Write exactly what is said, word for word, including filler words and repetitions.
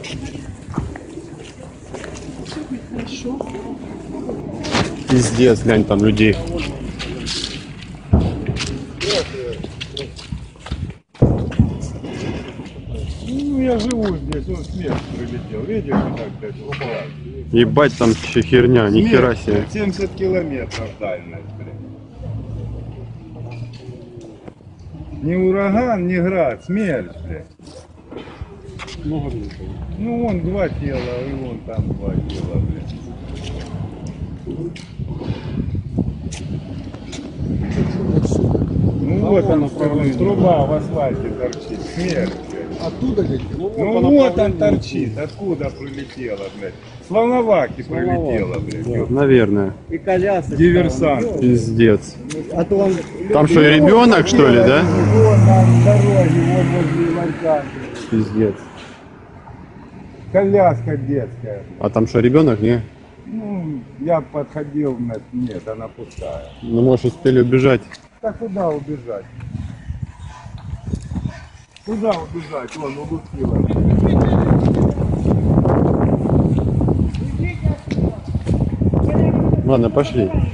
Пиздец, глянь, там людей. Ну, я живу здесь, он смерть прилетел. Видишь, как блядь, упала. Ебать, там че херня, ни хера себе. семьдесят километров дальность, блядь. Не ураган, не град, смерть, блядь. Много людей. Ну, вон два тела, и вон там два тела, блядь. Ну, А вот вон он, направление. труба в асфальте торчит, смерть, блядь. Оттуда где? Ну, Ну, по вот он направлению. торчит, откуда прилетела, блядь. С Волноваки прилетела, блядь. ёп. Наверное. И коляска. Диверсант. Пиздец. А то он... Там что, ребенок, что ли, да? Вот на дороге, вот возле ларька. Пиздец. Коляска детская. А там что, ребенок, не? Ну, я подходил, блядь, нет, она пустая. Ну, может, успели убежать. Так куда убежать? Куда убежать? Вон, улупила. Ладно, пошли.